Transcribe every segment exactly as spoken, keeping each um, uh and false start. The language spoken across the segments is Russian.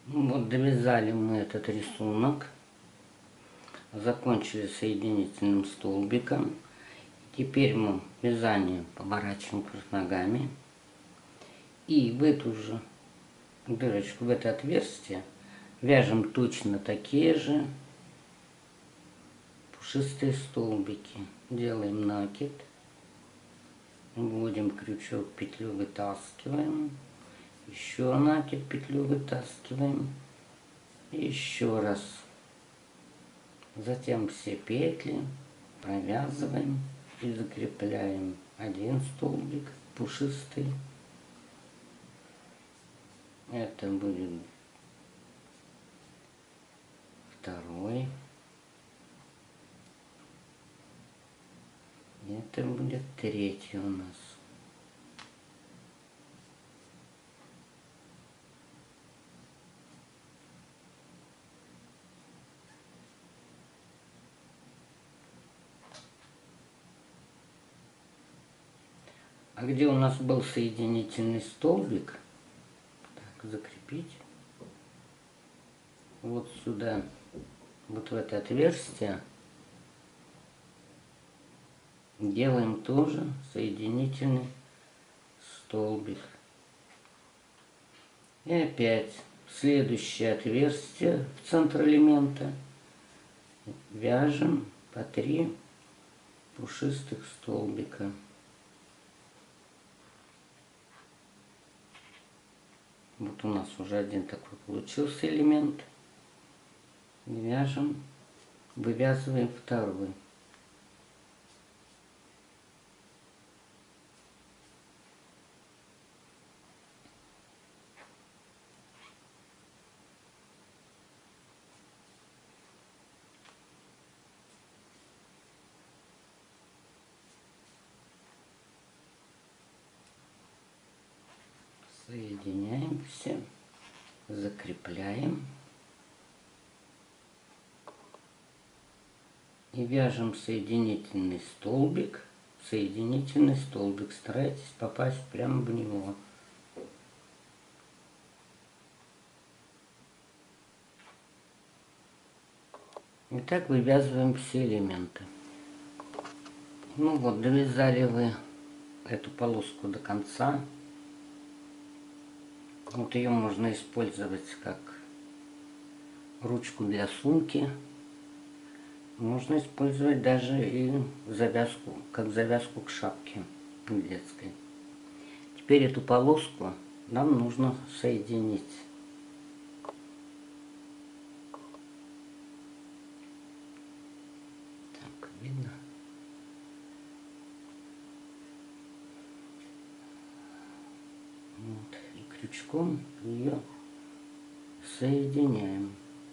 Вот довязали мы этот рисунок, закончили соединительным столбиком. Теперь мы вязание поворачиваем кверх ногами и в эту же дырочку, в это отверстие вяжем точно такие же пушистые столбики. Делаем накид, вводим крючок, петлю вытаскиваем, еще накид, петлю вытаскиваем, еще раз, затем все петли провязываем и закрепляем один столбик пушистый. Это будет второй. Это будет третий у нас. А где у нас был соединительный столбик, так, закрепить вот сюда, вот в это отверстие, делаем тоже соединительный столбик. И опять в следующее отверстие в центр элемента вяжем по три пушистых столбика. Вот у нас уже один такой получился элемент. Вяжем, вывязываем второй. Соединяем все, закрепляем и вяжем соединительный столбик, соединительный столбик. Старайтесь попасть прямо в него. И так вывязываем все элементы. Ну вот, довязали вы эту полоску до конца. Вот ее можно использовать как ручку для сумки. Можно использовать даже и завязку, как завязку к шапке детской. Теперь эту полоску нам нужно соединить. Так, видно? Вот. И крючком ее соединяем.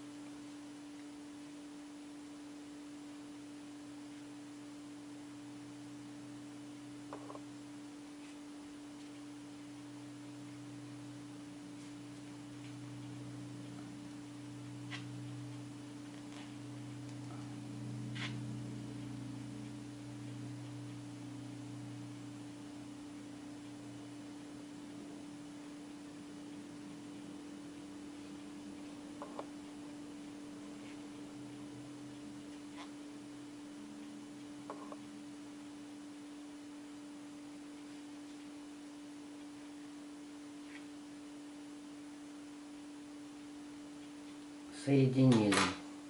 Соединили.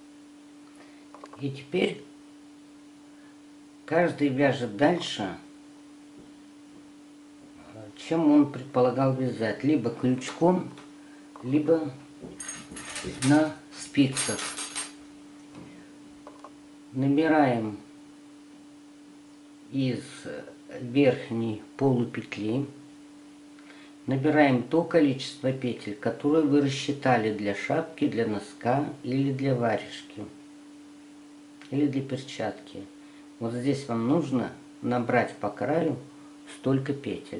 И теперь каждый вяжет дальше, чем он предполагал вязать. Либо крючком, либо на спицах. Набираем из верхней полупетли, набираем то количество петель, которое вы рассчитали для шапки, для носка или для варежки, или для перчатки. Вот здесь вам нужно набрать по краю столько петель.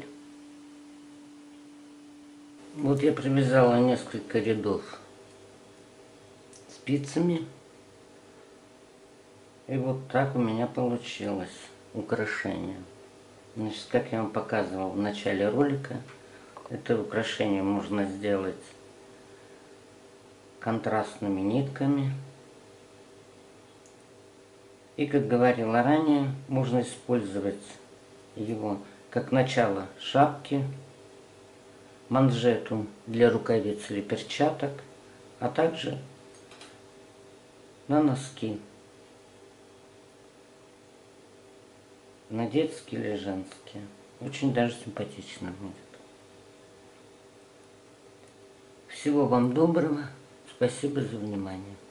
Вот я провязала несколько рядов спицами. И вот так у меня получилось украшение. Значит, как я вам показывал в начале ролика, это украшение можно сделать контрастными нитками. И, как говорила ранее, можно использовать его как начало шапки, манжету для рукавиц или перчаток, а также на носки, на детские или женские. Очень даже симпатично будет. Всего вам доброго. Спасибо за внимание.